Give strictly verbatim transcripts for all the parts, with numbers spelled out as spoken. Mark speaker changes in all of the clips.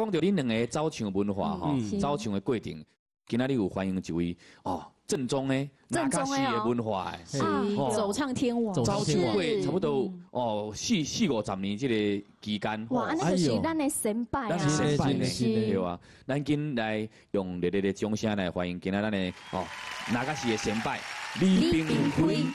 Speaker 1: 讲到恁两个走唱文化吼，走唱的过程，今仔日有欢迎一位哦，正宗的那卡西的文化的，
Speaker 2: 走唱天王，
Speaker 1: 走唱过差不多哦四四五十年这个期间。
Speaker 2: 哇，那个是咱的先辈啊，
Speaker 1: 咱是先辈呢，对哇。咱今来用热烈的掌声来欢迎今仔咱的哦那卡西的先辈李炳辉。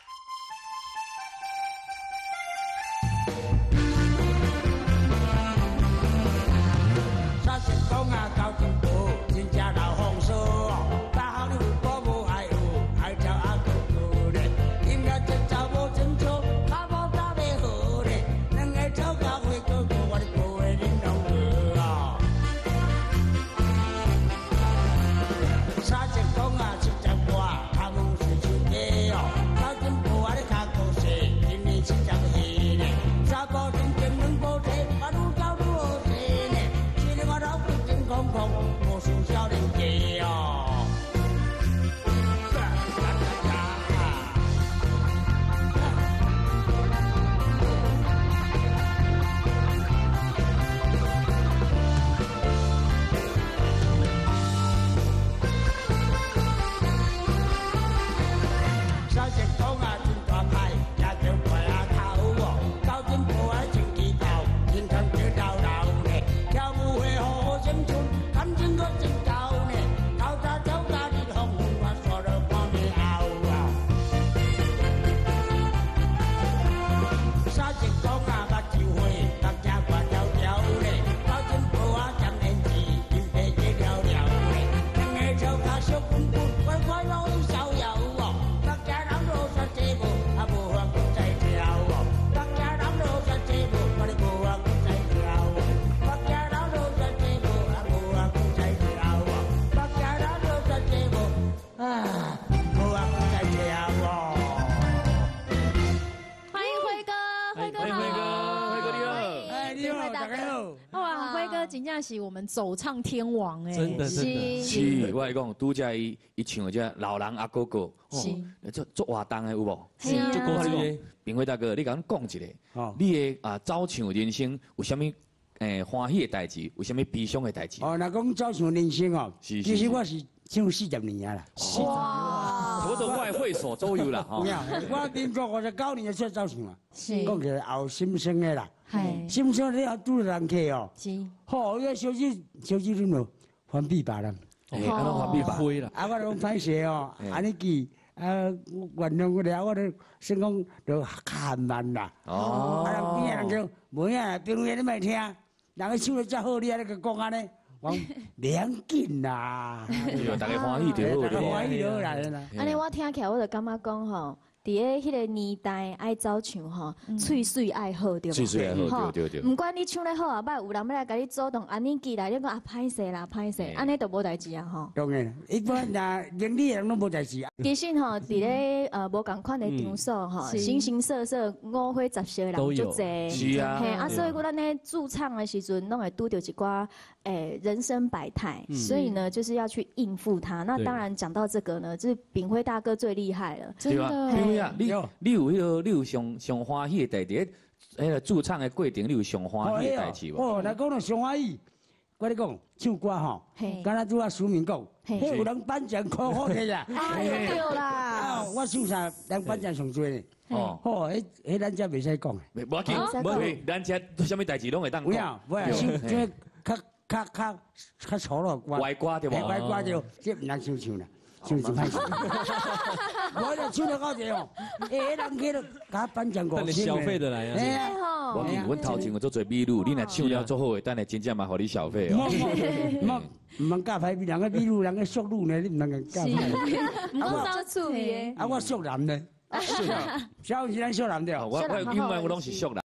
Speaker 2: 真正是我们走唱天王哎，
Speaker 3: 真的真的
Speaker 1: 是，我来讲，拄则伊伊唱这老人阿哥哥，是，做做活动的有无？
Speaker 2: 是啊。
Speaker 1: 就讲这个，炳辉大哥，你甲阮讲一个，你的啊走唱人生有啥物诶欢喜的代志，有啥物悲伤的代志？
Speaker 4: 哦，若讲走唱人生哦，其实我是唱四十年啊啦。
Speaker 1: 哇，差不多外汇所左右啦吼。
Speaker 4: 我民国五十九年就出走唱啊，
Speaker 2: 是，
Speaker 4: 讲起来后心生的啦。
Speaker 2: 系，
Speaker 4: 心上你也拄着人客哦，
Speaker 2: 是，
Speaker 4: 好，伊个小姐小姐恁咯，翻比别人，
Speaker 1: 哎，安怎翻比灰啦？
Speaker 4: 啊，我拢歹势哦，安尼记，啊，原谅我了，我都先讲就看慢啦。哦，啊，人边人叫，无影，朋友你莫听，人个唱得遮好，你还咧个讲安尼，我免紧啦。
Speaker 1: 对，大家欢喜就好，
Speaker 4: 大家欢喜就好啦。
Speaker 2: 安尼我听起来我就感觉讲吼。 伫个迄个年代爱走唱吼，喙水爱好对
Speaker 1: 吧？喙水爱好对对对。
Speaker 2: 唔管你唱得好啊歹，有人要来甲你主动安尼记来，你讲啊歹势啦歹势，安尼就无代志啊吼。
Speaker 4: 当然，一般那经理人拢无代志啊。
Speaker 2: 其实吼，伫咧呃无共款的场所吼，形形色色、五花杂色人足侪。
Speaker 1: 是啊。
Speaker 2: 嘿啊，所以讲咱咧驻唱的时阵，拢会拄着一寡诶人生百态，所以呢，就是要去应付它。那当然讲到这个呢，就是炳辉大哥最厉害了，
Speaker 1: 真的。 啊，你你有迄个，你有上上欢喜的代志，迄个驻唱的过程，你有上欢喜的代志无？
Speaker 4: 哦，来讲到上欢喜，我咧讲唱歌吼，敢若拄啊苏明讲，迄有人颁奖可好听啦，
Speaker 2: 哎对啦，
Speaker 4: 我唱啥人颁奖上多呢？哦，好，迄迄咱遮袂使讲
Speaker 1: 诶，无要紧，无咱遮啥物代志拢会当讲。
Speaker 4: 有啊，有啊，即较较较较粗咯，
Speaker 1: 歪歌对无？
Speaker 4: 歪歌对，即唔能唱唱啦。 唱唱歹势，我就唱得到这哦。诶，人去了，甲颁奖过，
Speaker 3: 等你消费的来啊！
Speaker 2: 哎呀，
Speaker 1: 我阮阮头前有做做秘鲁，你若唱了做好诶，等下真正嘛，互你消费哦。
Speaker 4: 唔唔，唔教歹人个秘鲁，人个俗路呢，你唔能教歹。
Speaker 2: 唔好到处耶。
Speaker 4: 啊，我俗男呢，小是咱俗男的。
Speaker 1: 我我永远我拢是俗男。